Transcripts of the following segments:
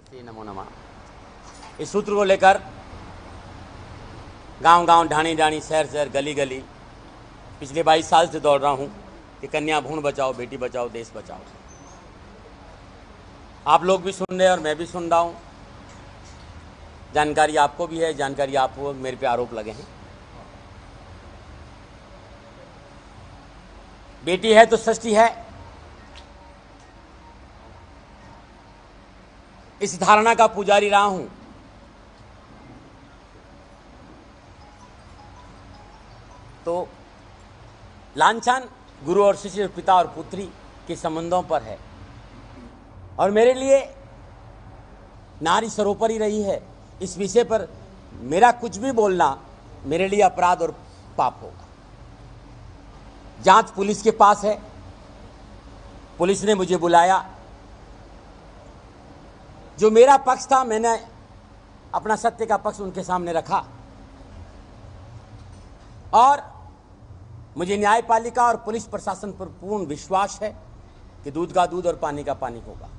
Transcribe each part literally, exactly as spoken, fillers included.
श्री नमो नमः। इस सूत्र को लेकर गांव गांव, ढाणी ढाणी, शहर शहर, गली गली पिछले बाईस साल से दौड़ रहा हूं कि कन्या भ्रूण बचाओ, बेटी बचाओ, देश बचाओ। आप लोग भी सुन रहे हैं और मैं भी सुन रहा हूं। जानकारी आपको भी है, जानकारी आपको, मेरे पे आरोप लगे हैं। बेटी है तो षष्ठी है, इस धारणा का पुजारी रहा हूं। तो लांछन गुरु और शिष्य, पिता और पुत्री के संबंधों पर है और मेरे लिए नारी सर्वोपरि रही है। इस विषय पर मेरा कुछ भी बोलना मेरे लिए अपराध और पाप होगा। जांच पुलिस के पास है, पुलिस ने मुझे बुलाया। जो मेरा पक्ष था, मैंने अपना सत्य का पक्ष उनके सामने रखा और मुझे न्यायपालिका और पुलिस प्रशासन पर पूर्ण विश्वास है कि दूध का दूध और पानी का पानी होगा।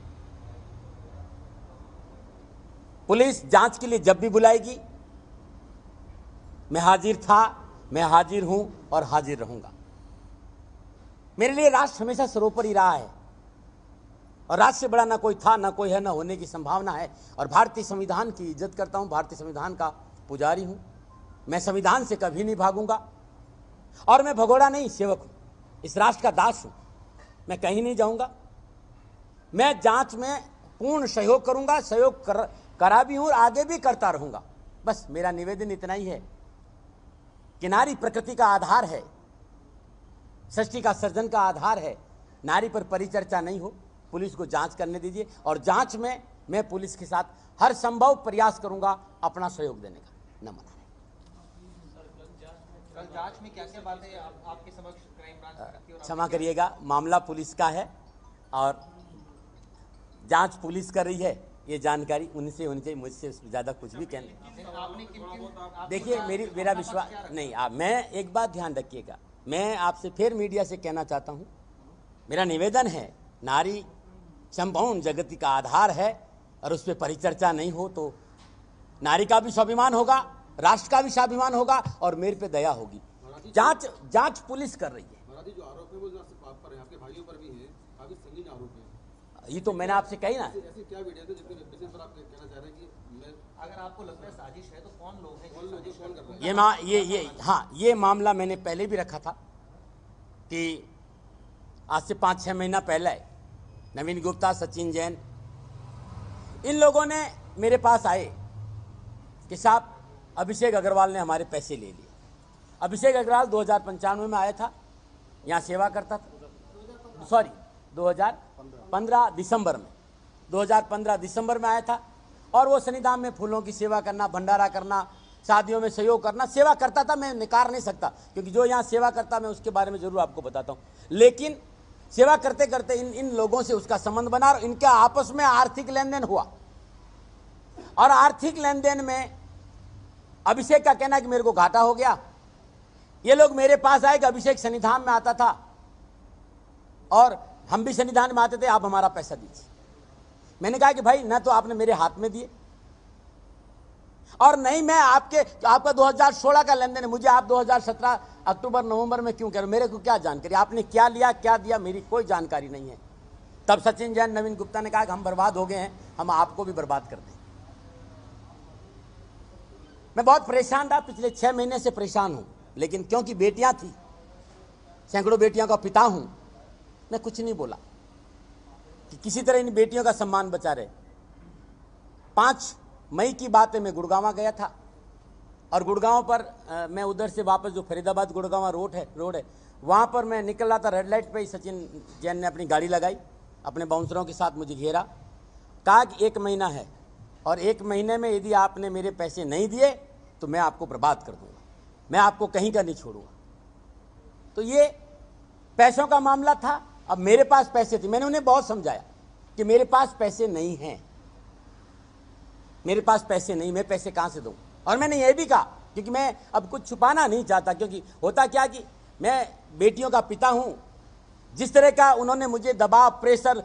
पुलिस जांच के लिए जब भी बुलाएगी मैं हाजिर था, मैं हाजिर हूं और हाजिर रहूंगा। मेरे लिए राष्ट्र हमेशा सर्वोपरि रहा है और राष्ट्र से बड़ा ना कोई था, ना कोई है, ना होने की संभावना है। और भारतीय संविधान की इज्जत करता हूं, भारतीय संविधान का पुजारी हूं। मैं संविधान से कभी नहीं भागूंगा और मैं भगोड़ा नहीं, सेवक हूं, इस राष्ट्र का दास हूं। मैं कहीं नहीं जाऊंगा। मैं जांच में पूर्ण सहयोग करूंगा, सहयोग कर, करा भी हूं और आगे भी करता रहूंगा। बस मेरा निवेदन इतना ही है कि नारी प्रकृति का आधार है, सृष्टि का सर्जन का आधार है। नारी पर परिचर्चा नहीं हो, पुलिस को जांच करने दीजिए और जांच में मैं पुलिस के साथ हर संभव प्रयास करूंगा अपना सहयोग देने का। नमन। कल जांच में क्या क्या बातें आप, आपके समक्ष क्राइम ब्रांच ने रखी? क्षमा करिएगा, मामला पुलिस का है और जांच पुलिस कर रही है। ये जानकारी उनसे होनी चाहिए, मुझसे ज़्यादा कुछ भी कहने। देखिए, मेरी मेरा विश्वास नहीं। आप मैं एक बात ध्यान रखिएगा, मैं आपसे फिर मीडिया से कहना चाहता हूँ, मेरा निवेदन है, नारी संपूर्ण जगत का आधार है और उस पर परिचर्चा नहीं हो तो नारी का भी स्वाभिमान होगा, राष्ट्र का भी स्वाभिमान होगा और मेरे पे दया होगी। जांच जांच पुलिस कर रही है। जो आरोप है वो आप पर है, आपके भाइयों पर भी है, काफी संगीन आरोप है। ये तो मैंने आपसे कही ना। ऐसी क्या वीडियो है जिसके बेसिस पर आप कहना चाह रहे हैं कि मैं, अगर आपको लगता है साजिश है तो कौन लोग हैं? कौन लोग कौन कर रहे हैं? ये मा ये ये हाँ, ये मामला मैंने पहले भी रखा था कि आज से पाँच छः महीना पहले नवीन गुप्ता, सचिन जैन, इन लोगों ने मेरे पास आए कि साहब अभिषेक अग्रवाल ने हमारे पैसे ले लिए। अभिषेक अग्रवाल दो हज़ार पंचानवे में आया था, यहाँ सेवा करता था। सॉरी दो हज़ार पंद्रह दिसंबर में दो हज़ार पंद्रह दिसंबर में आया था और वो शनिधाम में फूलों की सेवा करना, भंडारा करना, शादियों में सहयोग करना, सेवा करता था। मैं नकार नहीं सकता क्योंकि जो यहाँ सेवा करता मैं उसके बारे में जरूर आपको बताता हूँ। लेकिन सेवा करते करते इन इन लोगों से उसका संबंध बना और इनका आपस में आर्थिक लेन देन हुआ और आर्थिक लेन देन में अभिषेक का कहना है कि मेरे को घाटा हो गया। ये लोग मेरे पास आए कि अभिषेक शनिधाम में आता था और हम भी शनिधाम में आते थे, आप हमारा पैसा दीजिए। मैंने कहा कि भाई ना तो आपने मेरे हाथ में दिए और नहीं मैं आपके, आपका दो हज़ार सोलह का लेन देन है, मुझे आप दो हज़ार सत्रह अक्टूबर नवंबर में क्यों कह रहे हो? मेरे को क्या जानकारी, आपने क्या लिया क्या दिया, मेरी कोई जानकारी नहीं है। तब सचिन जैन, नवीन गुप्ता ने कहा कि हम बर्बाद हो गए हैं, हम आपको भी बर्बाद कर दें। मैं बहुत परेशान था, पिछले छह महीने से परेशान हूं, लेकिन क्योंकि बेटियां थी, सैकड़ों बेटियों का पिता हूं, मैं कुछ नहीं बोला कि किसी तरह इन बेटियों का सम्मान बचा रहे। पांच मई की बात है, मैं गुड़गांव गया था और गुड़गांव पर आ, मैं उधर से वापस जो फरीदाबाद गुड़गांव रोड है रोड है वहाँ पर मैं निकल रहा था। रेड लाइट पे ही सचिन जैन ने अपनी गाड़ी लगाई, अपने बाउंसरों के साथ मुझे घेरा, कहा कि एक महीना है और एक महीने में यदि आपने मेरे पैसे नहीं दिए तो मैं आपको बर्बाद कर दूंगा, मैं आपको कहीं का नहीं छोड़ूंगा। तो ये पैसों का मामला था। अब मेरे पास पैसे थे, मैंने उन्हें बहुत समझाया कि मेरे पास पैसे नहीं हैं, मेरे पास पैसे नहीं, मैं पैसे कहाँ से दूँ। और मैंने ये भी कहा क्योंकि मैं अब कुछ छुपाना नहीं चाहता, क्योंकि होता क्या कि मैं बेटियों का पिता हूँ, जिस तरह का उन्होंने मुझे दबाव, प्रेशर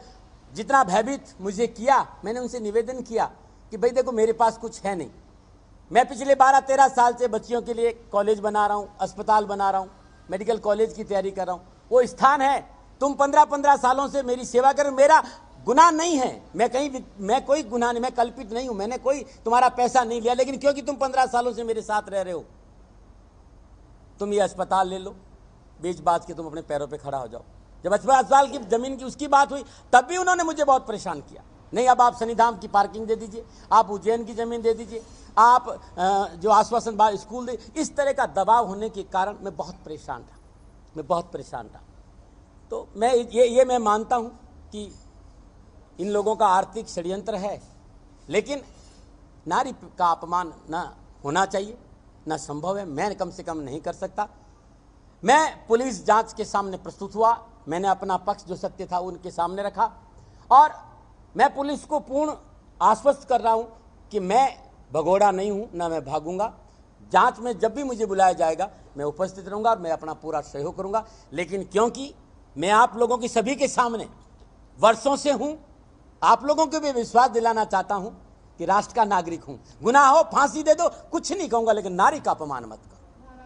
जितना भयभीत मुझे किया, मैंने उनसे निवेदन किया कि भाई देखो मेरे पास कुछ है नहीं, मैं पिछले बारह तेरह साल से बच्चियों के लिए कॉलेज बना रहा हूँ, अस्पताल बना रहा हूँ, मेडिकल कॉलेज की तैयारी कर रहा हूँ, वो स्थान है, तुम पंद्रह पंद्रह सालों से मेरी सेवा कर, मेरा गुनाह नहीं है, मैं कहीं मैं कोई गुनाह नहीं, मैं कल्पित नहीं हूं, मैंने कोई तुम्हारा पैसा नहीं लिया, लेकिन क्योंकि तुम पंद्रह सालों से मेरे साथ रह रहे हो, तुम ये अस्पताल ले लो, बेच बाच के तुम अपने पैरों पे खड़ा हो जाओ। जब अस्पताल की जमीन की उसकी बात हुई तब भी उन्होंने मुझे बहुत परेशान किया, नहीं अब आप शनिधाम की पार्किंग दे दीजिए, आप उज्जैन की जमीन दे दीजिए, आप जो आश्वासन बाद स्कूल दे, इस तरह का दबाव होने के कारण मैं बहुत परेशान था, मैं बहुत परेशान था। तो मैं ये ये मैं मानता हूं कि इन लोगों का आर्थिक षड्यंत्र है, लेकिन नारी का अपमान न होना चाहिए, न संभव है, मैं कम से कम नहीं कर सकता। मैं पुलिस जांच के सामने प्रस्तुत हुआ, मैंने अपना पक्ष जो सत्य था उनके सामने रखा, और मैं पुलिस को पूर्ण आश्वस्त कर रहा हूं कि मैं भगोड़ा नहीं हूं, ना मैं भागूंगा। जांच में जब भी मुझे बुलाया जाएगा मैं उपस्थित रहूंगा और मैं अपना पूरा सहयोग करूंगा, लेकिन क्योंकि मैं आप लोगों की सभी के सामने वर्षों से हूं, आप लोगों को भी विश्वास दिलाना चाहता हूं कि राष्ट्र का नागरिक हूं। गुनाह हो फांसी दे दो, कुछ नहीं कहूंगा, लेकिन नारी का अपमान मत करो।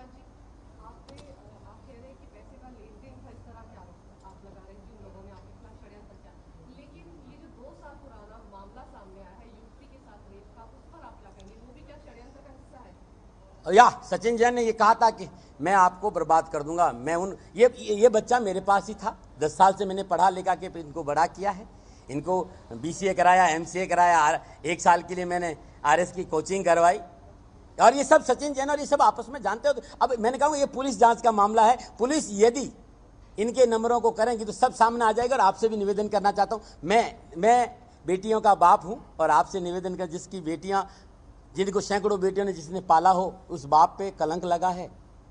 या सचिन जैन ने ये कहा था कि मैं आपको बर्बाद कर दूंगा, मैं उन ये ये बच्चा मेरे पास ही था, दस साल से मैंने पढ़ा लिखा के इनको बड़ा किया है, इनको बीसीए कराया, एमसीए कराया, एक साल के लिए मैंने आरएस की कोचिंग करवाई, और ये सब सचिन जैन और ये सब आपस में जानते हो। तो अब मैंने कहा ये पुलिस जांच का मामला है, पुलिस यदि इनके नंबरों को करेंगी तो सब सामने आ जाएगा। और आपसे भी निवेदन करना चाहता हूँ, मैं मैं बेटियों का बाप हूँ, और आपसे निवेदन कर, जिसकी बेटियाँ, जिनको सैकड़ों बेटियों ने जिसने पाला हो, उस बाप पे कलंक लगा है,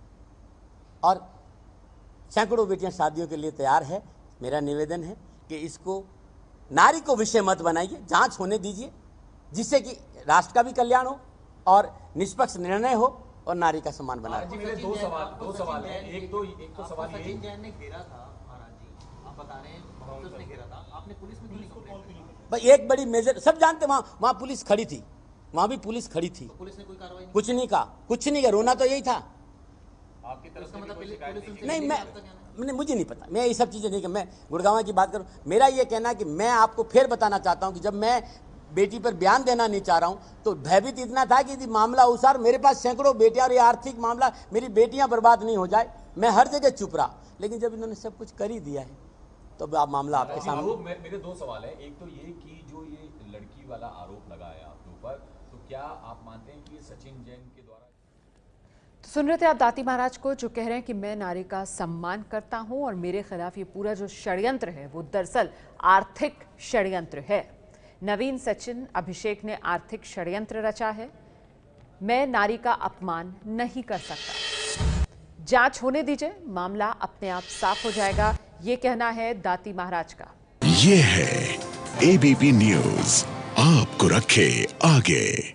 और सैकड़ों बेटियां शादियों के लिए तैयार है। मेरा निवेदन है कि इसको नारी को विषय मत बनाइए, जांच होने दीजिए, जिससे कि राष्ट्र का भी कल्याण हो और निष्पक्ष निर्णय हो और नारी का सम्मान बना रहे। मेरे दो सवाल दो सवाल हैं, एक तो एक तो सवाल ये, सचिन जैन ने घेरा था महाराज जी, आप बता रहे हैं बहुत उसने घेरा था, आपने पुलिस में क्यों नहीं कंप्लेंट की? भाई एक बड़ी मेजर, सब जानते वहां वहां पुलिस खड़ी थी, वहां भी पुलिस खड़ी थी, तो पुलिस ने कोई कार्रवाई नहीं? कुछ नहीं कहा, कुछ नहीं कहा, रोना तो यही था। आपकी तरफ से मतलब कोई पुलिस शिकायत उनसे नहीं, नहीं मैं करता क्या नहीं? मैंने मुझे नहीं पता, मैं ये सब चीज़ें नहीं कर, मैं गुड़गांव की बात करूं। मेरा ये कहना है कि मैं आपको फिर बताना चाहता हूं कि जब मैं बेटी पर बयान देना नहीं चाह रहा हूं तो भयभीत इतना था कि यदि मामला उसार, मेरे पास सैकड़ों बेटियां और ये आर्थिक मामला, मेरी बेटियां बर्बाद नहीं हो जाए, मैं हर जगह चुप रहा, लेकिन जब इन्होंने सब कुछ कर ही दिया है तो अब आप मामला आपके सामने। मे- मेरे दो सवाल है, एक तो ये कि जो ये लड़की वाला आरोप लगा है आपके ऊपर, तो क्या आप मानते हैं कि ये सचिन जैन के द्वारा? तो सुन रहे थे आप दाती महाराज को, जो कह रहे हैं कि मैं नारी का सम्मान करता हूं और मेरे खिलाफ ये पूरा जो षड्यंत्र है वो दरअसल आर्थिक षड्यंत्र है। नवीन, सचिन, अभिषेक ने आर्थिक षड्यंत्र रचा है, मैं नारी का अपमान नहीं कर सकता। जांच होने दीजिए, मामला अपने आप साफ हो जाएगा, ये कहना है दाती महाराज का। ये है एबीपी न्यूज, आपको रखे आगे।